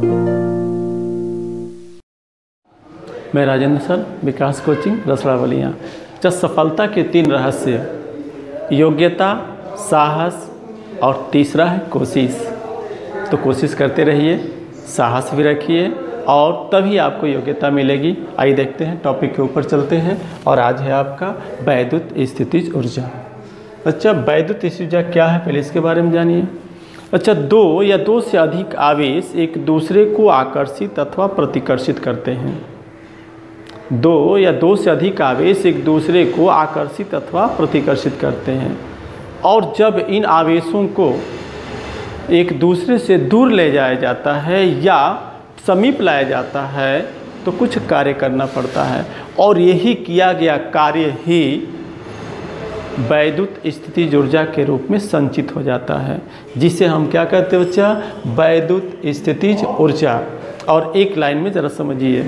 मैं Rajendra sir, Vikas coaching Rasra Ballia. जब सफलता के 3 रहस्य, योग्यता, साहस और तीसरा है कोशिश। तो कोशिश करते रहिए, साहस भी रखिए और तभी आपको योग्यता मिलेगी। आइए देखते हैं, टॉपिक के ऊपर चलते हैं। और आज है आपका वैद्युत स्थितिज ऊर्जा। अच्छा, वैद्युत स्थितिज ऊर्जा क्या है, पहले इसके बारे में जानिए। अच्छा, 2 या 2 से अधिक आवेश एक दूसरे को आकर्षित अथवा प्रतिकर्षित करते हैं। 2 या 2 से अधिक आवेश एक दूसरे को आकर्षित अथवा प्रतिकर्षित करते हैं। और जब इन आवेशों को एक दूसरे से दूर ले जाया जाता है या समीप लाया जाता है तो कुछ कार्य करना पड़ता है, और यही किया गया कार्य ही वैद्युत स्थितिज ऊर्जा के रूप में संचित हो जाता है, जिसे हम क्या कहते हैं बच्चा, वैद्युत स्थितिज ऊर्जा। और एक लाइन में ज़रा समझिए,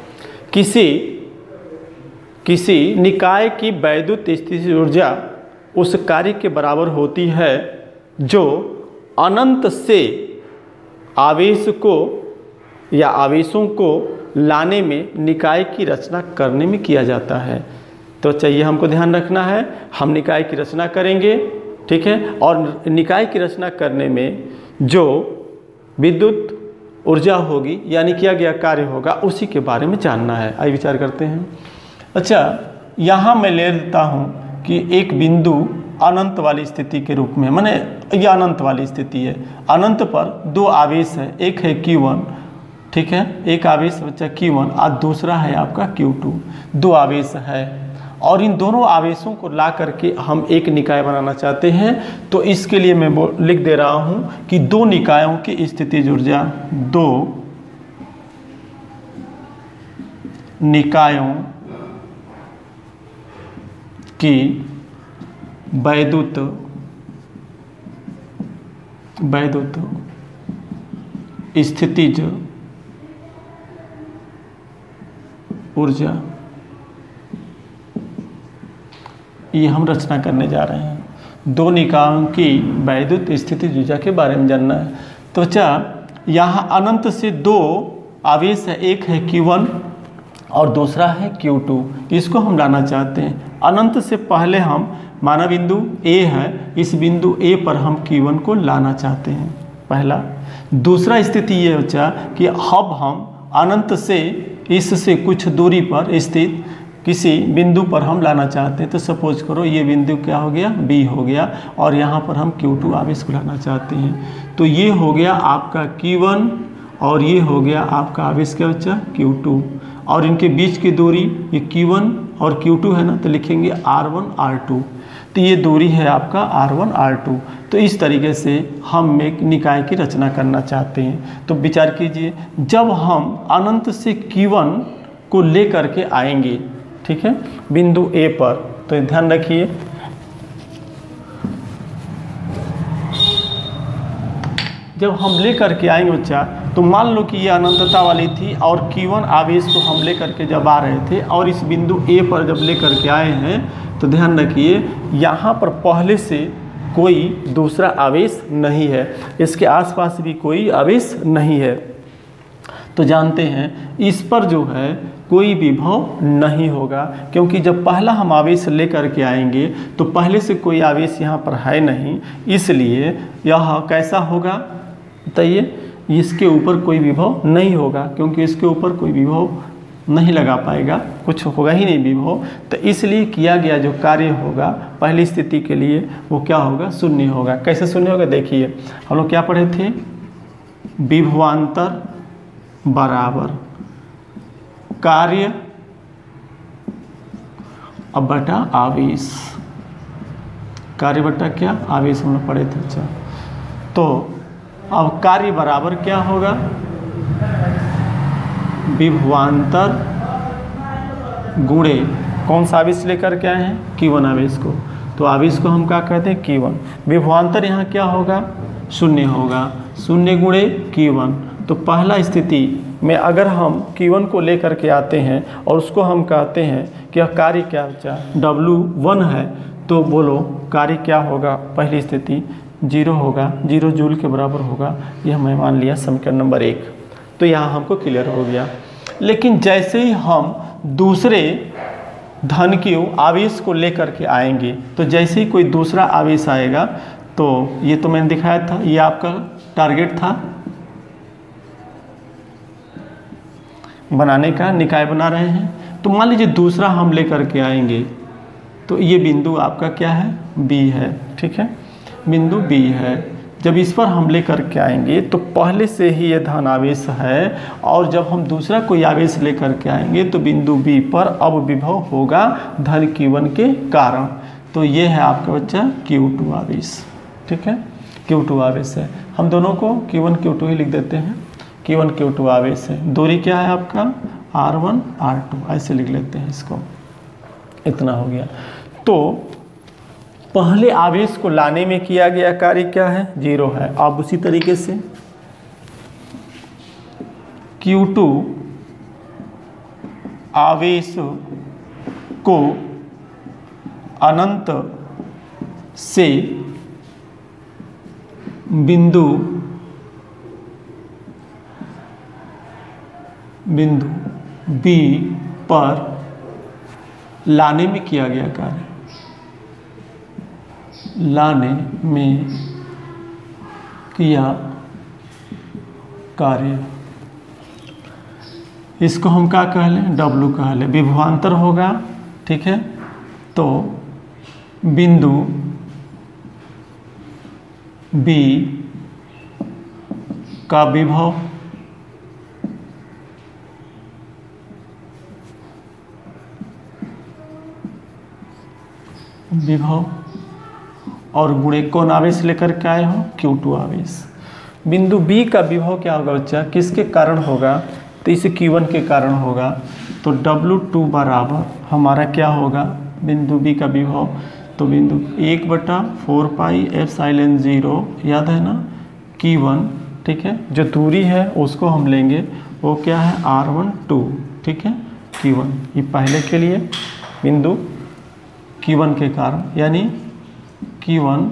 किसी निकाय की वैद्युत स्थितिज ऊर्जा उस कार्य के बराबर होती है जो अनंत से आवेश को या आवेशों को लाने में निकाय की रचना करने में किया जाता है। तो चाहिए हमको ध्यान रखना है, हम निकाय की रचना करेंगे, ठीक है, और निकाय की रचना करने में जो विद्युत ऊर्जा होगी यानी किया गया कार्य होगा, उसी के बारे में जानना है। आइए विचार करते हैं। अच्छा, यहाँ मैं ले लेता हूँ कि एक बिंदु अनंत वाली स्थिति के रूप में, माने यह अनंत वाली स्थिति है। अनंत पर 2 आवेश है, एक है Q1, ठीक है, एक आवेश बच्चा Q1 और दूसरा है आपका Q2। 2 आवेश है और इन दोनों आवेशों को ला करके हम एक निकाय बनाना चाहते हैं। तो इसके लिए मैं लिख दे रहा हूँ कि 2 निकायों की स्थितिज ऊर्जा, 2 निकायों की वैद्युत स्थितिज ऊर्जा, ये हम रचना करने जा रहे हैं। 2 निकायों की वैद्युत स्थितिज ऊर्जा के बारे में जानना है। तो अच्छा, यहाँ अनंत से 2 आवेश है, एक है Q1 और दूसरा है Q2। इसको हम लाना चाहते हैं। अनंत से पहले हम, माना बिंदु A है, इस बिंदु A पर हम Q1 को लाना चाहते हैं, पहला। दूसरा स्थिति ये बच्चा कि अब हम अनंत से इससे कुछ दूरी पर स्थित किसी बिंदु पर हम लाना चाहते हैं। तो सपोज करो ये बिंदु क्या हो गया, B हो गया, और यहाँ पर हम Q2 आवेश को लाना चाहते हैं। तो ये हो गया आपका Q1 और ये हो गया आपका आवेश क्या बच्चा, Q2। और इनके बीच की दूरी ये Q1 और Q2 है ना, तो लिखेंगे R1 R2। तो ये दूरी है आपका R1 R2। तो इस तरीके से हम एक निकाय की रचना करना चाहते हैं। तो विचार कीजिए, जब हम अनंत से Q1 को ले करके आएंगे, ठीक है, बिंदु A पर, तो ध्यान रखिए, जब हम ले करके आएंगे बच्चा, तो मान लो कि ये अनंतता वाली थी और Q1 आवेश को हम ले करके जब आ रहे थे और इस बिंदु A पर जब ले करके आए हैं, तो ध्यान रखिए यहाँ पर पहले से कोई दूसरा आवेश नहीं है, इसके आसपास भी कोई आवेश नहीं है। तो जानते हैं इस पर जो है कोई विभव नहीं होगा, क्योंकि जब पहला हम आवेश ले करके आएंगे तो पहले से कोई आवेश यहाँ पर है नहीं, इसलिए यह कैसा होगा बताइए, इसके ऊपर कोई विभव नहीं होगा, क्योंकि इसके ऊपर कोई विभव नहीं लगा पाएगा, कुछ होगा ही नहीं विभव। तो इसलिए किया गया जो कार्य होगा पहली स्थिति के लिए वो क्या होगा, शून्य होगा। कैसे शून्य होगा, देखिए हम लोग क्या पढ़े थे, विभवांतर बराबर कार्य अब बटा आवेश, कार्य बटा क्या, आवेश हम लोग पढ़े थे। अच्छा, तो अब कार्य बराबर क्या होगा, विभवांतर गुणे कौन सा आवेश लेकर के आए हैं, Q1 आवेश को। तो आवेश को हम क्या कहते हैं, Q1। विभवांतर यहाँ क्या होगा, शून्य होगा, शून्य गुणे Q1। तो पहला स्थिति में अगर हम Q1 को लेकर के आते हैं और उसको हम कहते हैं कि यह कार्य क्या बचा, W1 है, तो बोलो कार्य क्या होगा, पहली स्थिति 0 होगा, 0 जूल के बराबर होगा। यह मैं मान लिया समीकरण नंबर 1। तो यहाँ हमको क्लियर हो गया। लेकिन जैसे ही हम दूसरे धन के आवेश को लेकर के आएंगे, तो जैसे ही कोई दूसरा आवेश आएगा, तो ये तो मैंने दिखाया था, ये आपका टारगेट था बनाने का, निकाय बना रहे हैं। तो मान लीजिए दूसरा हम लेकर के आएंगे, तो ये बिंदु आपका क्या है, बी है, ठीक है, बिंदु बी है। जब इस पर हम लेकर के आएंगे तो पहले से ही ये धन आवेश है, और जब हम दूसरा कोई आवेश लेकर के आएंगे तो बिंदु बी पर अब विभव होगा धन Q1 के कारण। तो ये है आपका बच्चा Q2 आवेश, ठीक है, Q2 आवेश है। हम दोनों को Q1 Q2 ही लिख देते हैं, Q1 Q2 आवेश है। दूरी क्या है आपका, R1 R2, ऐसे लिख लेते हैं इसको। इतना हो गया। तो पहले आवेश को लाने में किया गया कार्य क्या है, 0 है। अब उसी तरीके से Q2 आवेश को अनंत से बिंदु B पर लाने में किया गया कार्य, लाने में किया कार्य, इसको हम क्या कह लें, W कह लें। विभवांतर होगा, ठीक है। तो बिंदु B का विभव और गुणे कौन आवेश लेकर के आए हो, Q2 आवेश। बिंदु B का विभव क्या होगा बच्चा, किसके कारण होगा, तो इसे Q1 के कारण होगा। तो W2 बराबर हमारा क्या होगा, बिंदु B का विभव, तो बिंदु 1/4 पाई एप्सिलॉन 0, याद है ना, Q1, ठीक है। जो दूरी है उसको हम लेंगे, वो क्या है, R12, ठीक है, Q1। ये पहले के लिए बिंदु Q1 के कारण, यानी Q1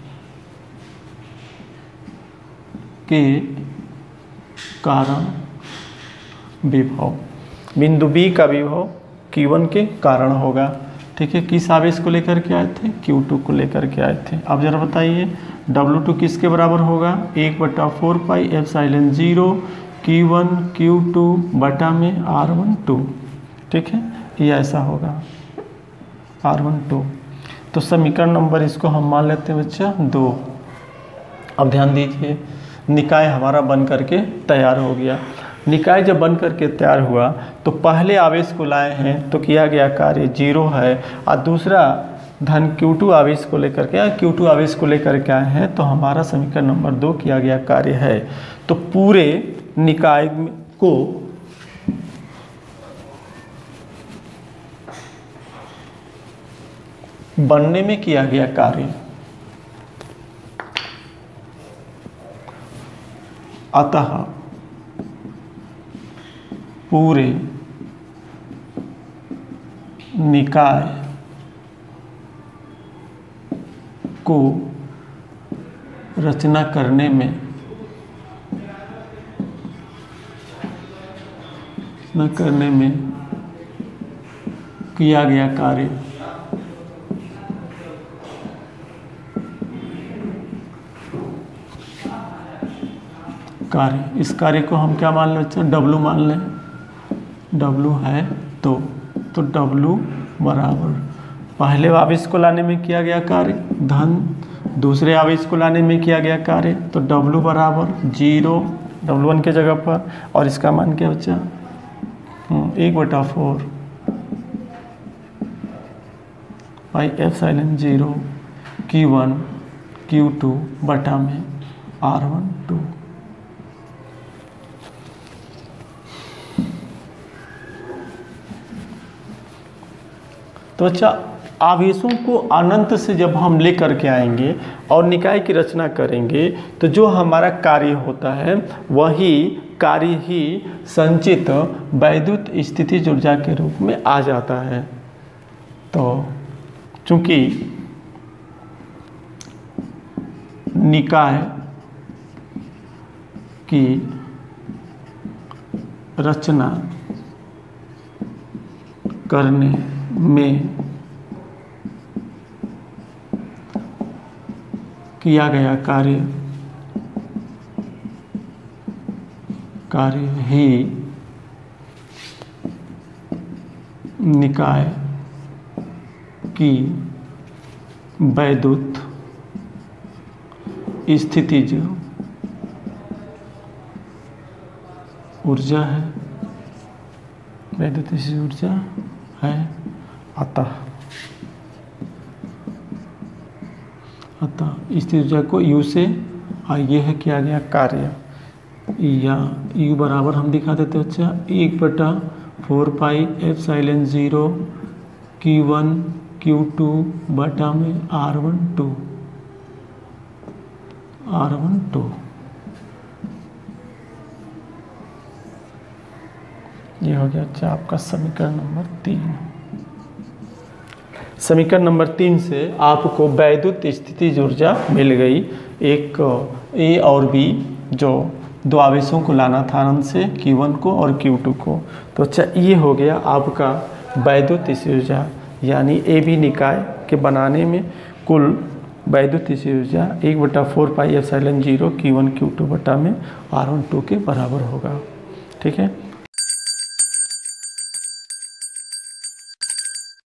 के कारण विभव, बिंदु B का विभव Q1 के कारण होगा, ठीक है। किस आवेश को लेकर के आए थे, Q2 को लेकर के आए थे। अब जरा बताइए W2 किसके बराबर होगा, 1/4 पाई एप्सिलॉन 0 Q1 Q2 बटा में R12, ठीक है, ये ऐसा होगा R12। तो समीकरण नंबर इसको हम मान लेते हैं बच्चा 2। अब ध्यान दीजिए, निकाय हमारा बन करके तैयार हो गया। निकाय जब बन करके तैयार हुआ तो पहले आवेश को लाए हैं तो किया गया कार्य 0 है, और दूसरा धन Q2 आवेश को लेकर के Q2 आवेश को लेकर के आए हैं, तो हमारा समीकरण नंबर 2 किया गया कार्य है। तो पूरे निकाय को बनने में किया गया कार्य, अतः पूरे निकाय को रचना करने में किया गया कार्य इस कार्य को हम क्या मान लें बच्चा, W मान लें। W है तो W बराबर पहले आवेश को लाने में किया गया कार्य धन दूसरे आवेश को लाने में किया गया कार्य, तो W बराबर 0 W1 के जगह पर, और इसका मान क्या बच्चा 1/4 पाई एप्सिलॉन 0 Q1 Q2 बटा में R12। तो अच्छा, आवेशों को अनंत से जब हम ले करके आएंगे और निकाय की रचना करेंगे, तो जो हमारा कार्य होता है वही कार्य ही संचित वैद्युत स्थितिज ऊर्जा के रूप में आ जाता है। तो चूंकि निकाय की रचना करने में किया गया कार्य ही निकाय की वैद्युत स्थितिज ऊर्जा है, वैद्युत स्थितिज ऊर्जा है। अतः स्थितिज ऊर्जा को U से, ये है किया गया कार्य, या U बराबर हम दिखा देते अच्छा 1/4πε0 Q1 Q2 बटा में R12 ये हो गया अच्छा आपका समीकरण नंबर 3। समीकरण नंबर 3 से आपको वैद्युत स्थितिज ऊर्जा मिल गई। एक ए और बी जो दो आवेशों को लाना था अनंत से, Q1 को और Q2 को। तो अच्छा ये हो गया आपका वैद्युत स्थितिज ऊर्जा, यानी ए बी निकाय के बनाने में कुल वैद्युत स्थितिज ऊर्जा 1/4πε0 Q1 Q2 बटा में R12 के बराबर होगा। ठीक है।